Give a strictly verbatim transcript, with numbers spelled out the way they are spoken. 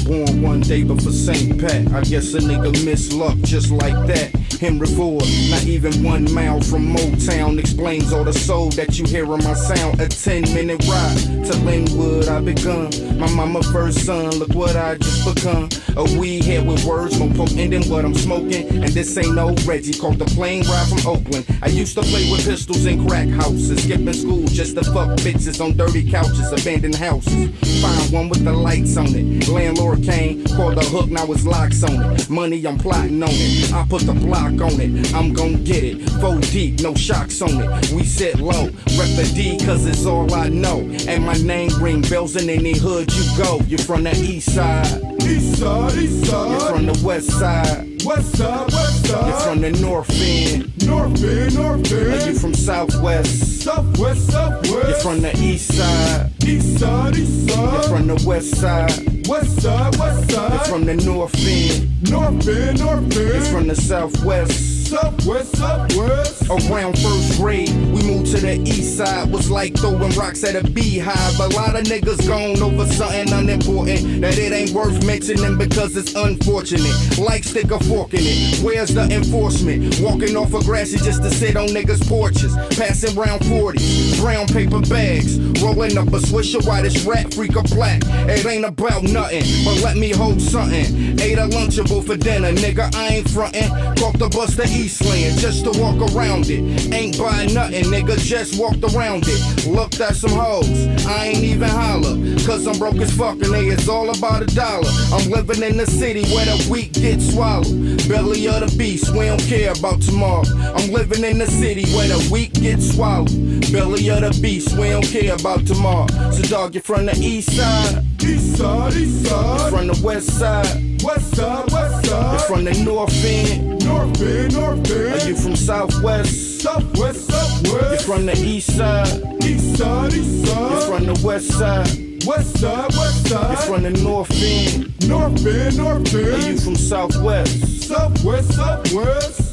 born one day before Saint Pat. I guess a nigga miss luck just like that. Henry Ford, not even one mile from Motown, explains all the soul that you hear in my sound. A ten minute ride to Linwood I begun. My mama first son, look what I just become. A weedhead with words more potent than what I'm smoking. And this ain't no Reggie, caught the plane ride from Oakland. I used to play with pistols in crack houses, skipping school just to fuck bitches on dirty couches, abandoned houses. Find one with the lights on it. Landlord came, called the hook, now it's locks on it. Money, I'm plotting on it. I put the block on it, I'm gon' get it. Four deep, no shocks on it. We sit low, rep the D cause it's all I know. And my name ring bells in any hood you go. You're from the east side, east side, east side. You're from the west side, west side, west side. You're from the north end, north end, north end. Are you from southwest, southwest, southwest. You're from the east side, east side, east side. You're from the west side, west side, west side. You're from the north end, north end, north end. You're from the southwest, southwest, southwest. Around first grade, we moved to the east side. Was like throwing rocks at a beehive. A lot of niggas gone over something unimportant that it ain't worth mentioning because it's unfortunate. Like stick a fork in it. Where's the enforcement? Walking off of grassy just to sit on niggas' porches. Passing round forties, brown paper bags. Rolling up a swisher while this rat freak a black. It ain't about nothing, but let me hold something. Ate a Lunchable for dinner, nigga, I ain't frontin'. Caught the bus to Eastland just to walk around it. Ain't buy nothing, nigga, just walked around it. Looked at some hoes, I ain't even holler, cause I'm broke as fuck and they it's all about a dollar. I'm living in the city where the weak get swallowed. Belly of the beast, we don't care about tomorrow. I'm living in the city where the weak get swallowed. Belly of the beast, we don't care about tomorrow. So dog, you're from the east side, east side, east side. You're from the west side, west side, west side. You're from the north end, north end, north end. Are you from southwest, southwest, southwest. You're from the east side, east side, east side. You're from the west side, west side, west side. You're from the north end, north end, north end. Are you from southwest, southwest, southwest.